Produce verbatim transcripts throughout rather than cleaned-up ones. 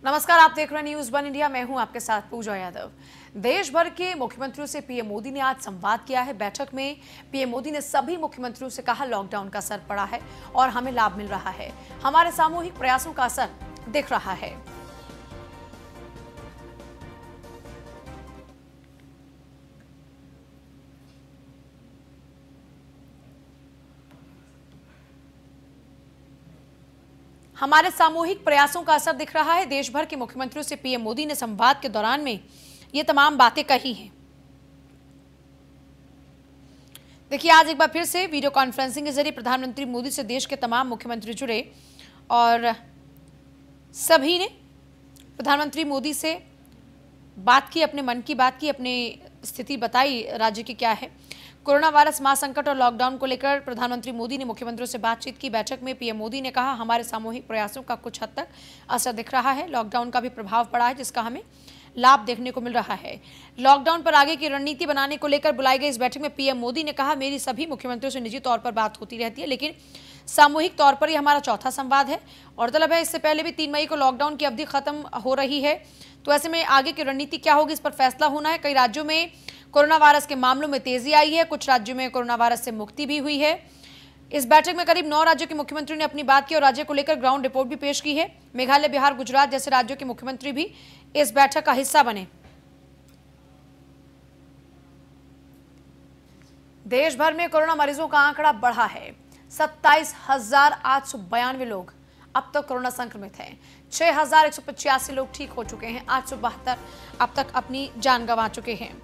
नमस्कार, आप देख रहे हैं न्यूज वन इंडिया। मैं हूं आपके साथ पूजा यादव। देश भर के मुख्यमंत्रियों से पीएम मोदी ने आज संवाद किया है। बैठक में पीएम मोदी ने सभी मुख्यमंत्रियों से कहा, लॉकडाउन का असर पड़ा है और हमें लाभ मिल रहा है। हमारे सामूहिक प्रयासों का असर दिख रहा है। हमारे सामूहिक प्रयासों का असर दिख रहा है। देश भर के मुख्यमंत्रियों से पीएम मोदी ने संवाद के दौरान में ये तमाम बातें कही हैं। देखिए, आज एक बार फिर से वीडियो कॉन्फ्रेंसिंग के जरिए प्रधानमंत्री मोदी से देश के तमाम मुख्यमंत्री जुड़े और सभी ने प्रधानमंत्री मोदी से बात की, अपने मन की बात की, अपनी स्थिति बताई राज्य की क्या है। कोरोना वायरस महासंकट और लॉकडाउन को लेकर प्रधानमंत्री मोदी ने मुख्यमंत्रियों से बातचीत की। बैठक में पीएम मोदी ने कहा, हमारे सामूहिक प्रयासों का कुछ हद तक असर दिख रहा है। लॉकडाउन का भी प्रभाव पड़ा है, जिसका हमें लाभ देखने को मिल रहा है। लॉकडाउन पर आगे की रणनीति बनाने को लेकर बुलाई गई इस बैठक में पीएम मोदी ने कहा, मेरी सभी मुख्यमंत्रियों से निजी तौर पर बात होती रहती है, लेकिन सामूहिक तौर पर यह हमारा चौथा संवाद है। और तलब है, इससे पहले भी तीन मई को लॉकडाउन की अवधि खत्म हो रही है, तो ऐसे में आगे की रणनीति क्या होगी, इस पर फैसला होना है। कई राज्यों में कोरोना वायरस के मामलों में तेजी आई है, कुछ राज्यों में कोरोना वायरस से मुक्ति भी हुई है। इस बैठक में करीब नौ राज्यों के मुख्यमंत्रियों ने अपनी बात की और राज्य को लेकर ग्राउंड रिपोर्ट भी पेश की है। मेघालय, बिहार, गुजरात जैसे राज्यों के मुख्यमंत्री भी इस बैठक का हिस्सा बने। देश भर में कोरोना मरीजों का आंकड़ा बढ़ा है। सत्ताईस हजार आठ सौ बयानवे लोग अब तक कोरोना संक्रमित हैं। छह हजार एक सौ पचासी लोग ठीक हो चुके हैं। आठ सौ बहत्तर अब तक अपनी जान गंवा चुके हैं।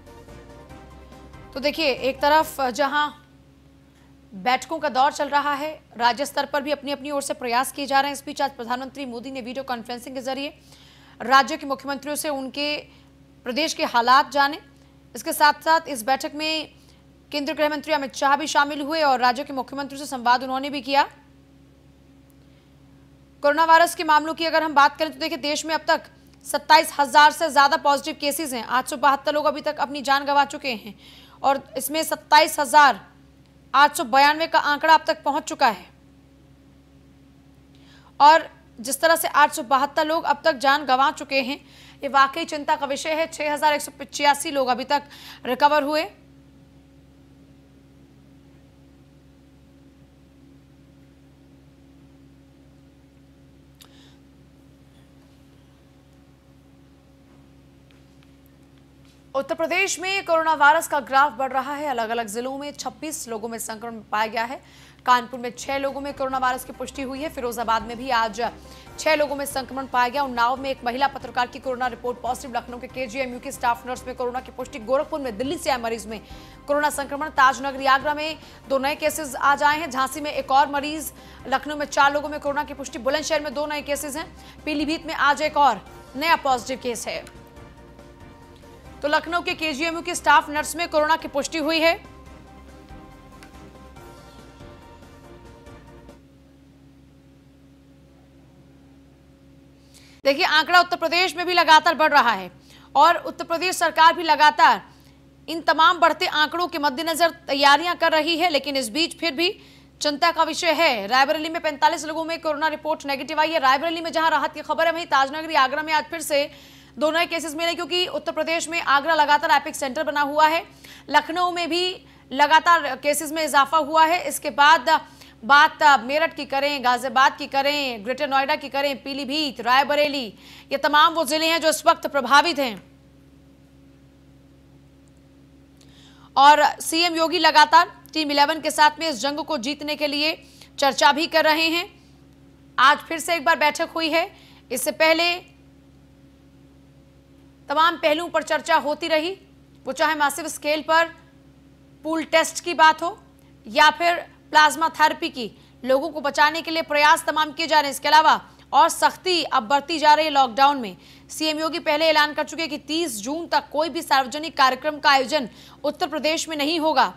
तो देखिए, एक तरफ जहां बैठकों का दौर चल रहा है, राज्य स्तर पर भी अपनी अपनी ओर से प्रयास किए जा रहे हैं। इस बीच आज प्रधानमंत्री मोदी ने वीडियो कॉन्फ्रेंसिंग के जरिए राज्यों के मुख्यमंत्रियों से उनके प्रदेश के हालात जाने। इसके साथ साथ इस बैठक में केंद्रीय गृह मंत्री अमित शाह भी शामिल हुए और राज्यों के मुख्यमंत्रियों से संवाद उन्होंने भी किया। कोरोना वायरस के मामलों की अगर हम बात करें तो देखिए, देश में अब तक सत्ताईस हजार से ज्यादा पॉजिटिव केसेस हैं। आठ सौ बहत्तर लोग अभी तक अपनी जान गंवा चुके हैं और इसमें सत्ताईस हजार आठ सौ बयानवे का आंकड़ा अब तक पहुंच चुका है। और जिस तरह से आठ सौ बहत्तर लोग अब तक जान गंवा चुके हैं, ये वाकई चिंता का विषय है। छह हजार एक सौ पचासी लोग अभी तक रिकवर हुए। उत्तर प्रदेश में कोरोना वायरस का ग्राफ बढ़ रहा है। अलग अलग जिलों में छब्बीस लोगों में संक्रमण पाया गया है। कानपुर में छह लोगों में कोरोना वायरस की पुष्टि हुई है। फिरोजाबाद में भी आज छह लोगों में संक्रमण पाया गया। उन्नाव में एक महिला पत्रकार की कोरोना रिपोर्ट पॉजिटिव। लखनऊ के केजीएमयू की स्टाफ नर्स में कोरोना की पुष्टि। गोरखपुर में दिल्ली से आए मरीज में कोरोना संक्रमण। ताजनगरी आगरा में दो नए केसेस आज आए हैं। झांसी में एक और मरीज। लखनऊ में चार लोगों में कोरोना की पुष्टि। बुलंदशहर में दो नए केसेस हैं। पीलीभीत में आज एक और नया पॉजिटिव केस है। तो लखनऊ के केजीएमयू की स्टाफ नर्स में कोरोना की पुष्टि हुई है। देखिए, आंकड़ा उत्तर प्रदेश में भी लगातार बढ़ रहा है और उत्तर प्रदेश सरकार भी लगातार इन तमाम बढ़ते आंकड़ों के मद्देनजर तैयारियां कर रही है, लेकिन इस बीच फिर भी चिंता का विषय है। रायबरेली में पैंतालीस लोगों में कोरोना रिपोर्ट नेगेटिव आई है। रायबरेली में जहां राहत की खबर है, वहीं ताजनगरी आगरा में आज फिर से दो नए केसेस मिले, क्योंकि उत्तर प्रदेश में आगरा लगातार एपिक सेंटर बना हुआ है। लखनऊ में भी लगातार केसेस में इजाफा हुआ है। इसके बाद बात मेरठ की करें, गाजियाबाद की करें, ग्रेटर नोएडा की करें, पीलीभीत, रायबरेली, ये तमाम वो जिले हैं जो इस वक्त प्रभावित हैं। और सीएम योगी लगातार टीम इलेवन के साथ में इस जंग को जीतने के लिए चर्चा भी कर रहे हैं। आज फिर से एक बार बैठक हुई है। इससे पहले तमाम पहलुओं पर चर्चा होती रही, वो चाहे मैसिव स्केल पर पूल टेस्ट की बात हो या फिर प्लाज्मा थेरेपी की। लोगों को बचाने के लिए प्रयास तमाम किए जा रहे हैं। इसके अलावा और सख्ती अब बढ़ती जा रही है लॉकडाउन में। सीएम योगी पहले ऐलान कर चुके हैं कि तीस जून तक कोई भी सार्वजनिक कार्यक्रम का आयोजन उत्तर प्रदेश में नहीं होगा।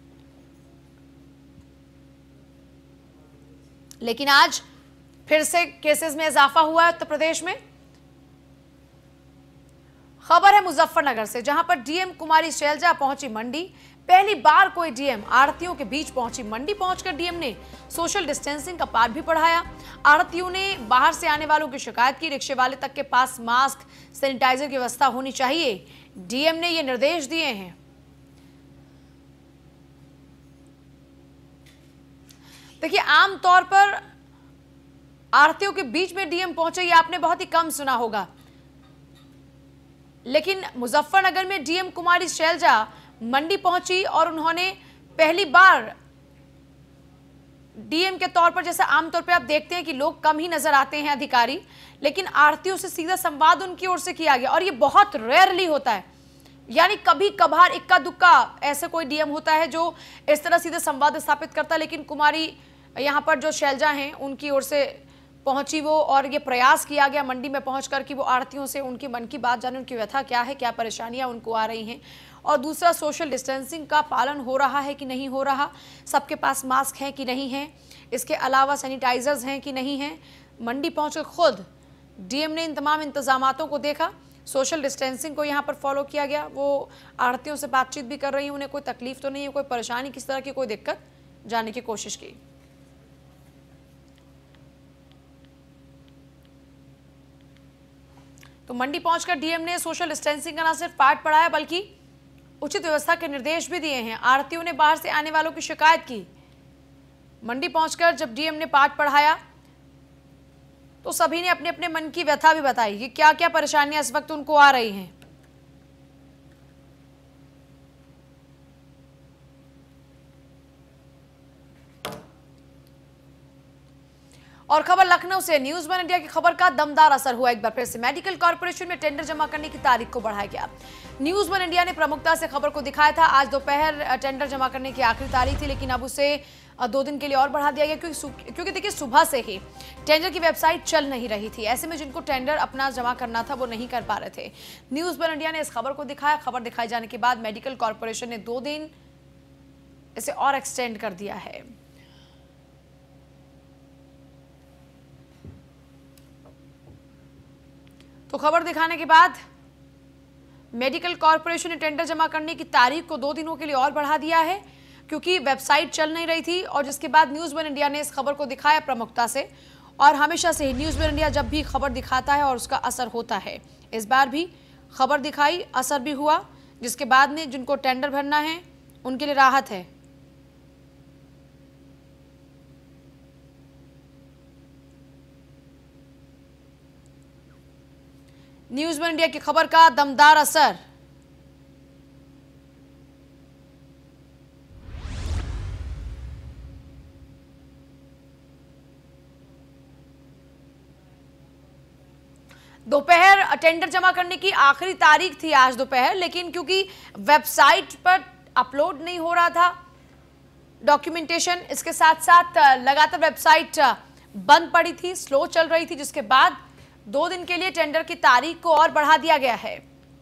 लेकिन आज फिर से केसेस में इजाफा हुआ है उत्तर प्रदेश में। खबर है मुजफ्फरनगर से, जहां पर डीएम कुमारी शैलजा पहुंची मंडी। पहली बार कोई डीएम आढ़तियों के बीच पहुंची। मंडी पहुंचकर डीएम ने सोशल डिस्टेंसिंग का पाठ भी पढ़ाया। आढ़तियों ने बाहर से आने वालों की शिकायत की। रिक्शे वाले तक के पास मास्क, सैनिटाइजर की व्यवस्था होनी चाहिए। डीएम ने ये निर्देश दिए हैं। देखिए, आमतौर पर आढ़तियों के बीच में डीएम पहुंचे ये आपने बहुत ही कम सुना होगा, लेकिन मुजफ्फरनगर में डीएम कुमारी शैलजा मंडी पहुंची और उन्होंने पहली बार डीएम के तौर पर, जैसे आमतौर पे आप देखते हैं कि लोग कम ही नजर आते हैं अधिकारी, लेकिन आढ़तियों से सीधा संवाद उनकी ओर से किया गया और ये बहुत रेयरली होता है। यानी कभी कभार इक्का दुक्का ऐसे कोई डीएम होता है जो इस तरह सीधे संवाद स्थापित करता है, लेकिन कुमारी यहाँ पर जो शैलजा हैं उनकी ओर से पहुंची वो, और ये प्रयास किया गया मंडी में पहुंचकर कि वो आढ़तियों से उनकी मन की बात जाने, उनकी व्यथा क्या है, क्या परेशानियां उनको आ रही हैं। और दूसरा, सोशल डिस्टेंसिंग का पालन हो रहा है कि नहीं हो रहा, सबके पास मास्क हैं कि नहीं है, इसके अलावा सैनिटाइजर्स हैं कि नहीं हैं। मंडी पहुंचकर खुद डीएम ने इन तमाम इंतजामातों को देखा। सोशल डिस्टेंसिंग को यहाँ पर फॉलो किया गया। वो आढ़तियों से बातचीत भी कर रही हैं, उन्हें कोई तकलीफ तो नहीं है, कोई परेशानी, किस तरह की कोई दिक्कत, जानने की कोशिश की। तो मंडी पहुंचकर डीएम ने सोशल डिस्टेंसिंग का न सिर्फ पाठ पढ़ाया बल्कि उचित व्यवस्था के निर्देश भी दिए हैं। आढ़तियों ने बाहर से आने वालों की शिकायत की। मंडी पहुंचकर जब डीएम ने पाठ पढ़ाया तो सभी ने अपने अपने मन की व्यथा भी बताई कि क्या क्या परेशानियां इस वक्त उनको आ रही हैं। और खबर लखनऊ से, न्यूज वन इंडिया की खबर का दमदार असर हुआ एक बार फिर से। मेडिकल कॉर्पोरेशन में टेंडर जमा करने की तारीख को बढ़ाया गया। न्यूज वन इंडिया ने प्रमुखता से खबर को दिखाया था। आज दोपहर टेंडर जमा करने की आखिरी तारीख थी, लेकिन अब उसे दो दिन के लिए और बढ़ा दिया गया, क्योंकि क्योंकि देखिए सुबह से ही टेंडर की वेबसाइट चल नहीं रही थी। ऐसे में जिनको टेंडर अपना जमा करना था वो नहीं कर पा रहे थे। न्यूज वन इंडिया ने इस खबर को दिखाया। खबर दिखाए जाने के बाद मेडिकल कॉर्पोरेशन ने दो दिन इसे और एक्सटेंड कर दिया है। तो खबर दिखाने के बाद मेडिकल कॉर्पोरेशन ने टेंडर जमा करने की तारीख को दो दिनों के लिए और बढ़ा दिया है, क्योंकि वेबसाइट चल नहीं रही थी। और जिसके बाद न्यूज वन इंडिया ने इस खबर को दिखाया प्रमुखता से, और हमेशा से ही न्यूज वन इंडिया जब भी खबर दिखाता है और उसका असर होता है, इस बार भी खबर दिखाई, असर भी हुआ, जिसके बाद में जिनको टेंडर भरना है उनके लिए राहत है। न्यूज वन इंडिया की खबर का दमदार असर। दोपहर टेंडर जमा करने की आखिरी तारीख थी आज दोपहर, लेकिन क्योंकि वेबसाइट पर अपलोड नहीं हो रहा था डॉक्यूमेंटेशन, इसके साथ साथ लगातार वेबसाइट बंद पड़ी थी, स्लो चल रही थी, जिसके बाद दो दिन के लिए टेंडर की तारीख को और बढ़ा दिया गया है।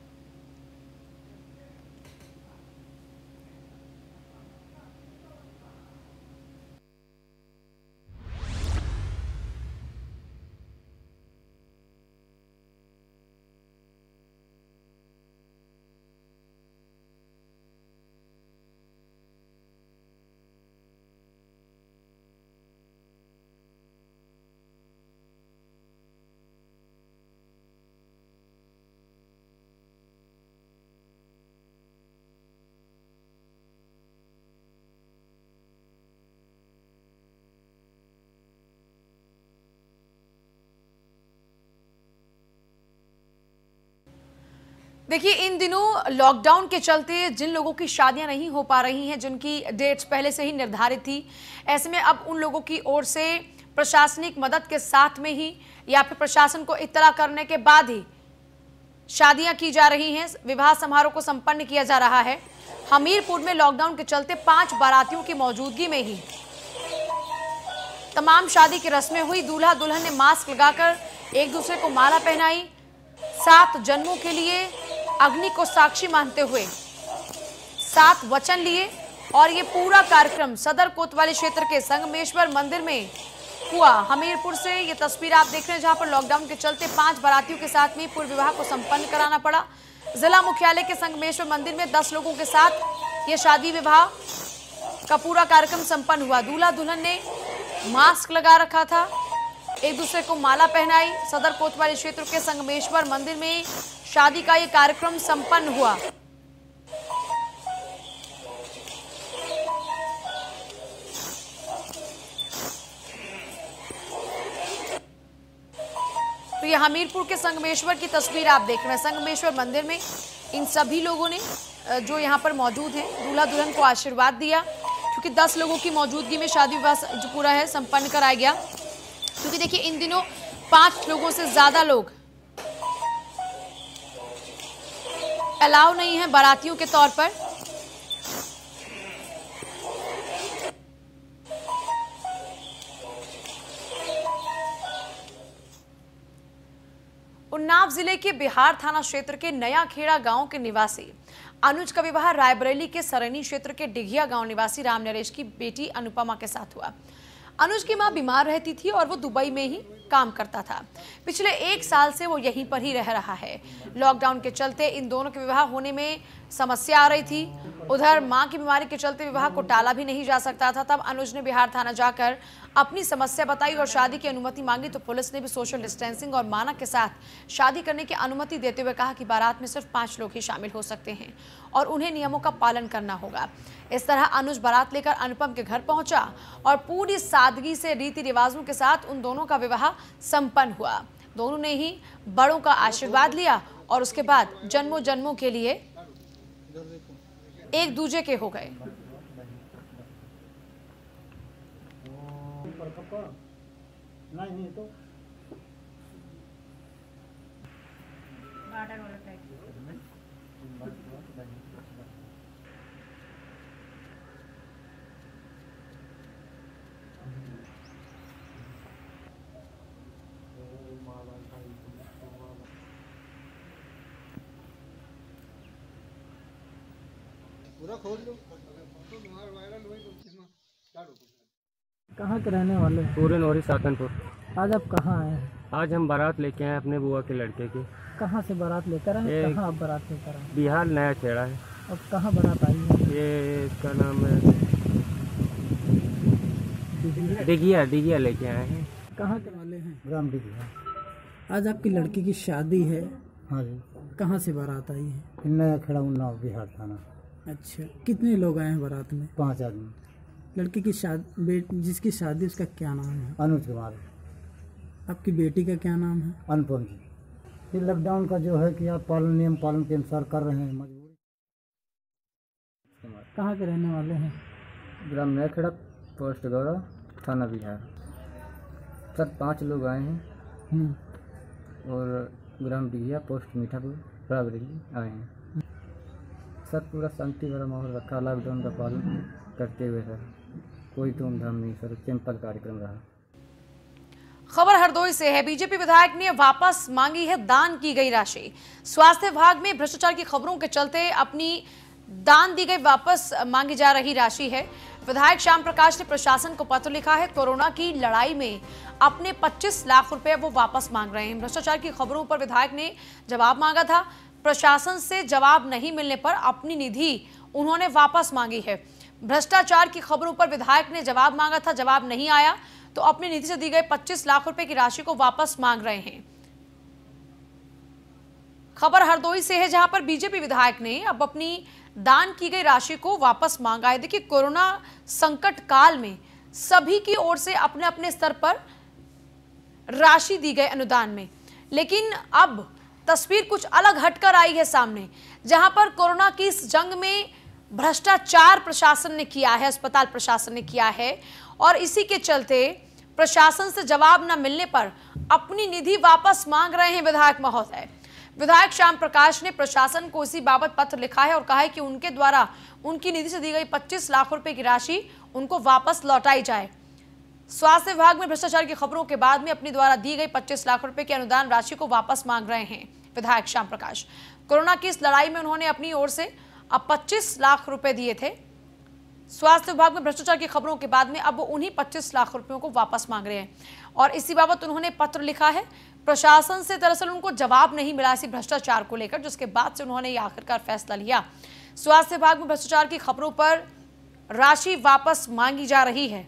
देखिए, इन दिनों लॉकडाउन के चलते जिन लोगों की शादियां नहीं हो पा रही हैं, जिनकी डेट्स पहले से ही निर्धारित थी, ऐसे में अब उन लोगों की ओर से प्रशासनिक मदद के साथ में ही या फिर प्रशासन को इत्तला करने के बाद ही शादियां की जा रही हैं, विवाह समारोह को संपन्न किया जा रहा है। हमीरपुर में लॉकडाउन के चलते पांच बारातियों की मौजूदगी में ही तमाम शादी की रस्में हुई। दूल्हा दुल्हन ने मास्क लगाकर एक दूसरे को माला पहनाई, सात जन्मों के लिए अग्नि को साक्षी मानते हुए सात वचन लिए, और ये पूरा कार्यक्रम सदर कोतवाली क्षेत्र के संगमेश्वर मंदिर में हुआ। हमीरपुर से ये तस्वीर आप देख रहे हैं, जहां पर लॉकडाउन के चलते पांच बारातियों के साथ में पूर्व विवाह को संपन्न कराना पड़ा। जिला मुख्यालय के संगमेश्वर मंदिर में दस लोगों के साथ यह शादी विवाह का पूरा कार्यक्रम संपन्न हुआ। दूल्हा दुल्हन ने मास्क लगा रखा था, एक दूसरे को माला पहनाई। सदर कोतवाली क्षेत्र के संगमेश्वर मंदिर में शादी का यह कार्यक्रम संपन्न हुआ। तो ये हमीरपुर के संगमेश्वर की तस्वीर आप देख रहे हैं। संगमेश्वर मंदिर में इन सभी लोगों ने जो यहाँ पर मौजूद हैं दूल्हा दुल्हन को आशीर्वाद दिया, क्योंकि दस लोगों की मौजूदगी में शादी विवाह जो पूरा है संपन्न कराया गया। क्योंकि देखिए इन दिनों पांच लोगों से ज्यादा लोग अलाउ नहीं है बारातियों के तौर पर। उन्नाव जिले के बिहार थाना क्षेत्र के नया खेड़ा गांव के निवासी अनुज का विवाह रायबरेली के सरैनी क्षेत्र के डिघिया गांव निवासी राम नरेश की बेटी अनुपमा के साथ हुआ। अनुज की मां बीमार रहती थी और वो दुबई में ही काम करता था। पिछले एक साल से वो यहीं पर ही रह रहा है। लॉकडाउन के चलते इन दोनों के विवाह होने में समस्या आ रही थी। उधर मां की बीमारी के चलते विवाह को टाला भी नहीं जा सकता था। तब अनुज ने बिहार थाना जाकर अपनी समस्या बताई और शादी की अनुमति मांगी, तो पुलिस ने भी सोशल डिस्टेंसिंग और मानक के साथ शादी करने की अनुमति देते हुए कहा कि बारात में सिर्फ पांच लोग ही शामिल हो सकते हैं और उन्हें नियमों का पालन करना होगा। इस तरह अनुज बारात लेकर अनुपम के घर पहुंचा और पूरी सादगी से रीति रिवाजों के साथ उन दोनों का विवाह संपन्न हुआ। दोनों ने ही बड़ों का आशीर्वाद लिया और उसके बाद जन्मों जन्मों के लिए एक दूजे के हो गए। नहीं तो पूरा खोल लो। कहाँ के रहने वाले? पूरे नौरी सातनपुर। आज आप कहाँ आए? आज हम बारात लेके आए अपने बुआ के लड़के की। कहाँ से बारात लेकर आए? कहाँ आप बारात लेकर आए? बिहार नया खेड़ा है। अब कहाँ बारात आई है? ये इसका नाम है डिगिया डिगिया लेके आए हैं। कहाँ के वाले हैं? ग्राम डिगिया। आज आपकी लड़की की शादी है। हाँ जी। कहाँ से बारात आई है? नया खेड़ा उन्नाव बिहार थाना। अच्छा, कितने लोग आए हैं बारात में? पाँच आदमी। लड़की की शादी बेट जिसकी शादी उसका क्या नाम है? अनुज कुमार। आपकी बेटी का क्या नाम है? अनुपम जी। ये लॉकडाउन का जो है कि आप पालन नियम पालन के अनुसार कर रहे हैं। मजबूरी। कहाँ के रहने वाले हैं? ग्राम नया खेड़ा, पोस्ट गौरा, थाना बिहार। सर पाँच लोग आए हैं और ग्राम डिगिया, पोस्ट मीठापुर, रायबरेली आए हैं। सर पूरा शांति भरा माहौल रखा, लॉकडाउन का पालन करते हुए सर। कोई धूमधाम नहीं सर, सिंपल कार्यक्रम रहा। खबर हरदोई से है। बीजेपी विधायक ने वापस मांगी है दान की गई राशि। स्वास्थ्य विभाग में भ्रष्टाचार की खबरों के चलते अपनी दान दी गई वापस मांगी जा रही राशि है। विधायक श्याम प्रकाश ने प्रशासन को पत्र लिखा है। कोरोना की लड़ाई में अपने पच्चीस लाख रुपए वो वापस मांग रहे हैं। भ्रष्टाचार की खबरों पर विधायक ने जवाब मांगा था। प्रशासन से जवाब नहीं मिलने पर अपनी निधि उन्होंने वापस मांगी है। भ्रष्टाचार की खबरों पर विधायक ने जवाब मांगा था, जवाब नहीं आया तो अपनी निधि से दी गई पच्चीस लाख रुपए की राशि को वापस मांग रहे हैं। खबर हरदोई से है, जहां पर बीजेपी विधायक ने अब अपनी दान की गई राशि को वापस मांगा है। देखिए कोरोना संकट काल में सभी की ओर से अपने अपने स्तर पर राशि दी गई अनुदान में, लेकिन अब तस्वीर कुछ अलग हटकर आई है सामने, जहां पर कोरोना की इस जंग में भ्रष्टाचार प्रशासन ने किया है, अस्पताल प्रशासन ने किया है और इसी के चलते प्रशासन से जवाब न मिलने पर अपनी निधि वापस मांग रहे हैं विधायक महोदय। विधायक श्याम प्रकाश ने प्रशासन को इसी बाबत पत्र लिखा है और कहा है कि उनके द्वारा उनकी निधि से दी गई पच्चीस लाख रुपए की राशि उनको वापस लौटाई जाए। स्वास्थ्य विभाग में भ्रष्टाचार की खबरों के बाद में अपनी द्वारा दी गई पच्चीस लाख रुपए की अनुदान राशि को वापस मांग रहे हैं विधायक श्याम प्रकाश। कोरोना की इस लड़ाई में उन्होंने अपनी ओर से अब पच्चीस लाख रुपए दिए थे। स्वास्थ्य विभाग में भ्रष्टाचार की खबरों के बाद में अब उन्हीं पच्चीस लाख रुपयों को वापस मांग रहे हैं और इसी बाबत उन्होंने पत्र लिखा है। प्रशासन से दरअसल उनको जवाब नहीं मिला इसी भ्रष्टाचार को लेकर, जिसके बाद से उन्होंने ये आखिरकार फैसला लिया। स्वास्थ्य विभाग में भ्रष्टाचार की खबरों पर राशि वापस मांगी जा रही है।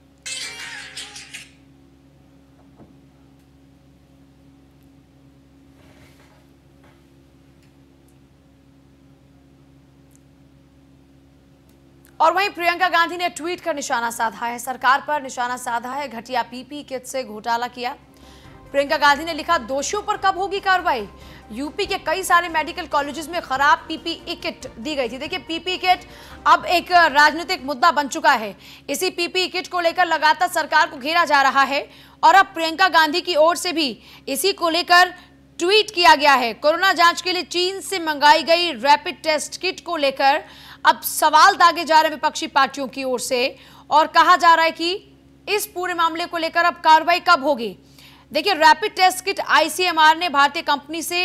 और वहीं प्रियंका गांधी ने ट्वीट कर निशाना साधा है, सरकार पर निशाना साधा है। घटिया पीपी किट से घोटाला किया। प्रियंका गांधी ने लिखा, दोषियों पर कब होगी कार्रवाई। यूपी के कई सारे मेडिकल कॉलेजेस में खराब पीपीई किट दी गई थी। देखिए, पीपीई किट अब एक राजनीतिक मुद्दा बन चुका है। इसी पीपीई किट को लेकर लगातार सरकार को घेरा जा रहा है और अब प्रियंका गांधी की ओर से भी इसी को लेकर ट्वीट किया गया है। कोरोना जांच के लिए चीन से मंगाई गई रैपिड टेस्ट किट को लेकर अब सवाल दागे जा रहे विपक्षी पार्टियों की ओर से और कहा जा रहा है कि इस पूरे मामले को लेकर अब कार्रवाई कब होगी। देखिए, रैपिड टेस्ट किट आईसीएमआर ने भारतीय कंपनी से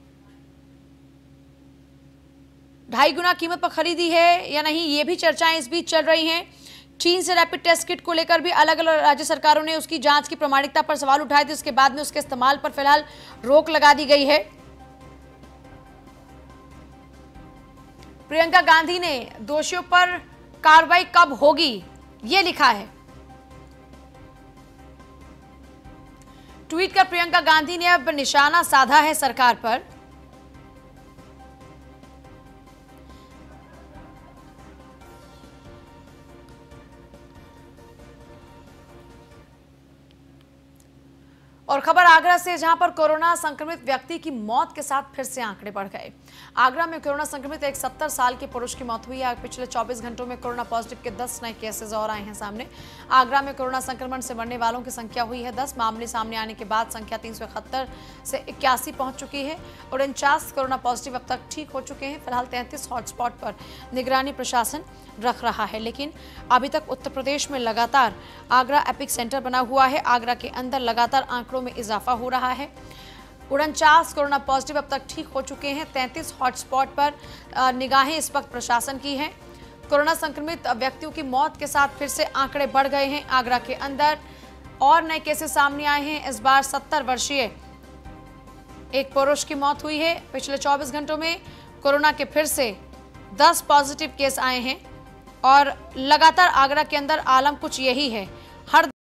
ढाई गुना कीमत पर खरीदी है या नहीं, ये भी चर्चाएं इस बीच चल रही हैं। चीन से रैपिड टेस्ट किट को लेकर भी अलग अलग राज्य सरकारों ने उसकी जांच की प्रामाणिकता पर सवाल उठाए थे। उसके बाद में उसके इस्तेमाल पर फिलहाल रोक लगा दी गई है। प्रियंका गांधी ने दोषियों पर कार्रवाई कब होगी ये लिखा है। ट्वीट कर प्रियंका गांधी ने अब निशाना साधा है सरकार पर। और खबर आगरा से, जहां पर कोरोना संक्रमित व्यक्ति की मौत के साथ फिर से आंकड़े बढ़ गए। आगरा में कोरोना संक्रमित एक सत्तर साल के पुरुष की मौत हुई है। पिछले चौबीस घंटों में कोरोना पॉजिटिव के दस नए केसेस और आए हैं सामने। आगरा में कोरोना संक्रमण से मरने वालों की संख्या हुई है दस। मामले सामने आने के बाद संख्या तीन सौ इकहत्तर से इक्यासी पहुंच चुकी है और उनचास कोरोना पॉजिटिव अब तक ठीक हो चुके हैं। फिलहाल तैंतीस हॉटस्पॉट पर निगरानी प्रशासन रख रहा है, लेकिन अभी तक उत्तर प्रदेश में लगातार आगरा एपिक सेंटर बना हुआ है। आगरा के अंदर लगातार आंकड़ों में इजाफा हो रहा है। उनचास कोरोना पॉजिटिव अब तक ठीक हो चुके हैं। तैंतीस हॉटस्पॉट पर निगाहें इस वक्त प्रशासन की हैं। कोरोना संक्रमित व्यक्तियों की मौत के साथ फिर से आंकड़े बढ़ गए हैं। आगरा के अंदर और नए केसेस सामने आए हैं। इस बार सत्तर वर्षीय एक पुरुष की मौत हुई है। पिछले चौबीस घंटों में कोरोना के फिर से दस पॉजिटिव केस आए हैं और लगातार आगरा के अंदर आलम कुछ यही है। हर